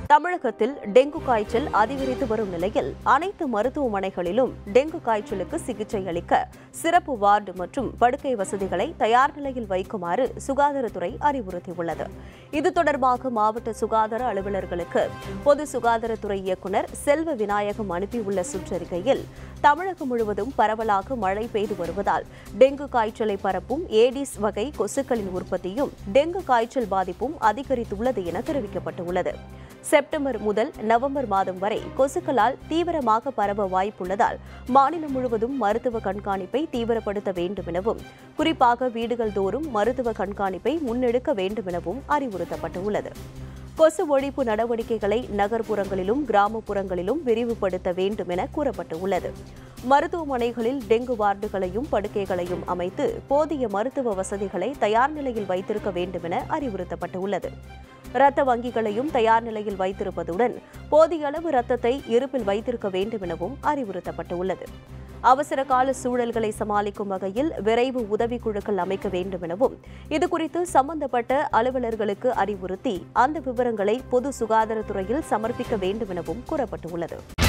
தமிழகத்தில் டெங்கு காய்ச்சல் அதிகரித்து வரும் நிலையில் அனைத்து மருத்துவமனைகளிலும் டெங்கு காய்ச்சலுக்கு சிகிச்சை அளிக்க சிறப்பு வார்டு மற்றும் படுக்கை வசதிகளை தயார் நிலையில் வைக்குமாறு சுகாதாரத்துறை அறிவுறுத்தியுள்ளது. இது தொடர்பாக மாவட்ட சுகாதார அலுவலர்களுக்கு பொது சுகாதாரத்துறை இயக்குநர் செல்வ விநாயகம் அனுப்பியுள்ள சுற்றறிக்கையில், தமிழகம் முழுவதும் பரவலாக மழை பெய்து வருவதால் டெங்கு காய்ச்சலை பரப்பும் ஏடிஸ் வகை கொசுக்களின் உற்பத்தியும் டெங்கு காய்ச்சல் பாதிப்பும் அதிகரித்துள்ளது என தெரிவிக்கப்பட்டுள்ளது. செப்டம்பர் முதல் நவம்பர் மாதம் வரை கொசுக்களால் தீவிரமாக பரவ வாய்ப்புள்ளதால் மாநிலம் முழுவதும் மருத்துவ கண்காணிப்பை தீவிரப்படுத்த வேண்டும் எனவும், குறிப்பாக வீடுகள் தோறும் மருத்துவ கண்காணிப்பை முன்னெடுக்க வேண்டும் எனவும் அறிவுறுத்தப்பட்டுள்ளது. கொசு ஒழிப்பு நடவடிக்கைகளை நகர்ப்புறங்களிலும் கிராமப்புறங்களிலும் விரிவுபடுத்த வேண்டும் என கூறப்பட்டுள்ளது. மருத்துவமனைகளில் டெங்கு வார்டுகளையும் படுக்கைகளையும் அமைத்து போதிய மருத்துவ வசதிகளை தயார் நிலையில் வைத்திருக்க வேண்டும் என அறிவுறுத்தப்பட்டுள்ளது. இரத்த வங்கிகளையும் தயார் நிலையில் வைத்திருப்பதுடன் போதிய அளவு இரத்தத்தை இருப்பில் வைத்திருக்க வேண்டும் எனவும் அறிவுறுத்தப்பட்டுள்ளது. அவசர கால சூழல்களை சமாளிக்கும் வகையில் விரைவு உதவிக்குழுக்கள் அமைக்க வேண்டும் எனவும், இதுகுறித்து சம்பந்தப்பட்ட அலுவலர்களுக்கு அறிவுறுத்தி அந்த விவரங்களை பொது சுகாதாரத்துறையில் சமர்ப்பிக்க வேண்டும் எனவும் கூறப்பட்டுள்ளது.